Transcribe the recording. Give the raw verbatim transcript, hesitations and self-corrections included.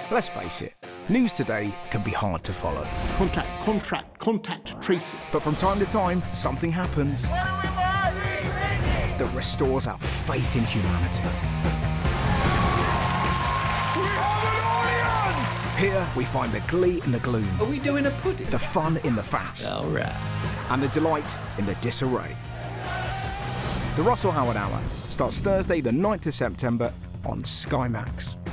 Let's face it, news today can be hard to follow. Contact, contract, contact tracing. But from time to time, something happens that restores our faith in humanity. We have an audience! Here, we find the glee in the gloom. Are we doing a pudding? The fun in the faff. All right. And the delight in the disarray. The Russell Howard Hour starts Thursday the ninth of September on Sky Max.